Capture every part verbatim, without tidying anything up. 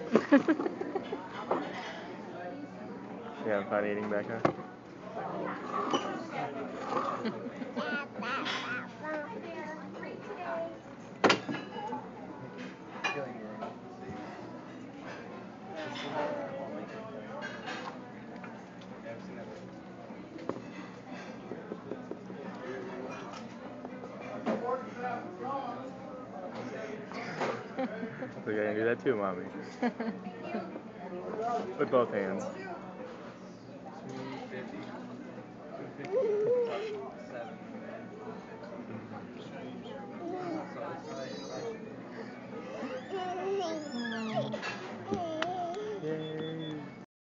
You having fun eating, Becca? We're gonna do that too, Mommy. With both hands. Yay.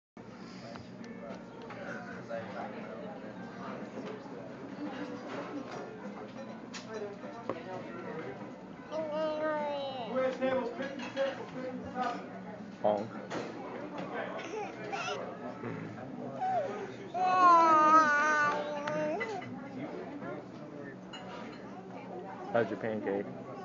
Honk. How's your pancake?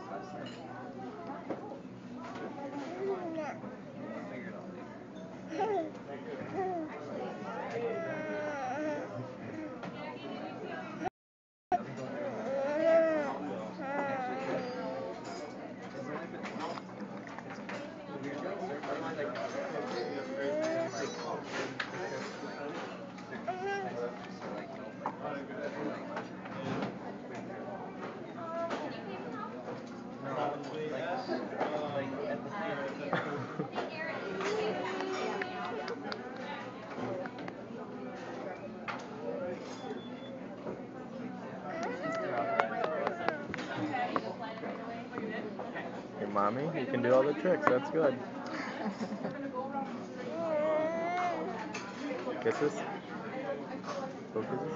Hey, Mommy, you can do all the tricks. That's good. Kisses? Go kisses?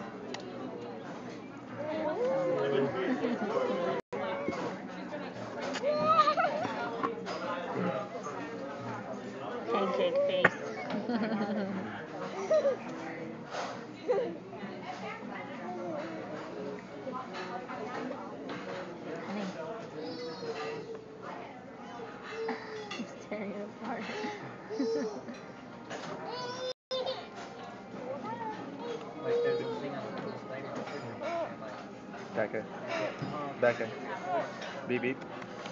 Pancake face. Honey. He's tearing it apart. Becca. Becca. Beep beep.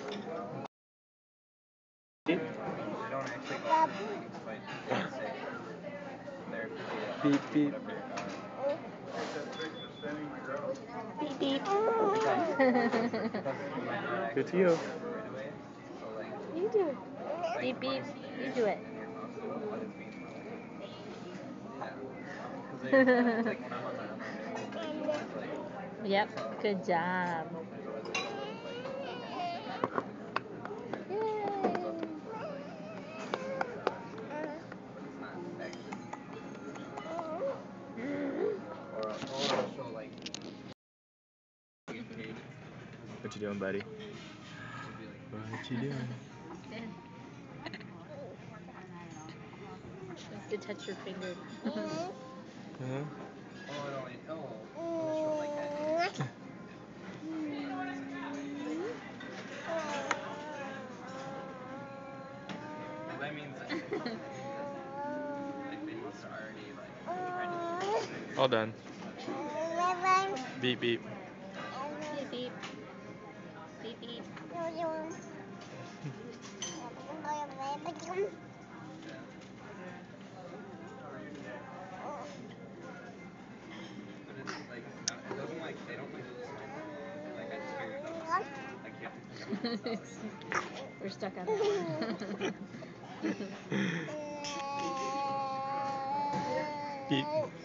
Beep. Beep beep. Beep beep. Good to you. You do it. Beep beep. You do it. Yep. Good job. What you doing, buddy? What you doing? Just to touch your finger. Huh? All done. Beep beep. Beep beep. Beep beep. We're stuck on that one. Beep.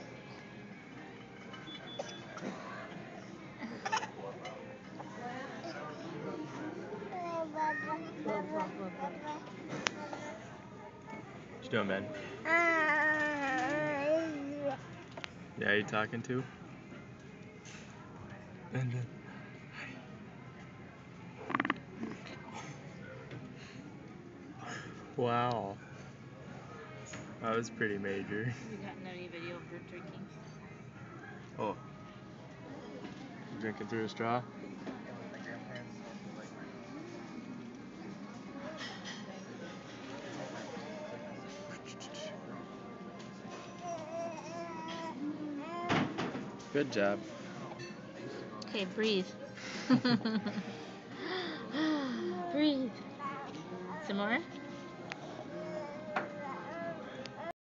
What you doing, Ben? Yeah, you talking to? Benjamin. Wow. That was pretty major. Have you gotten any video of her drinking? Oh. You drinking through a straw? Good job. Okay, breathe. Breathe. Some more?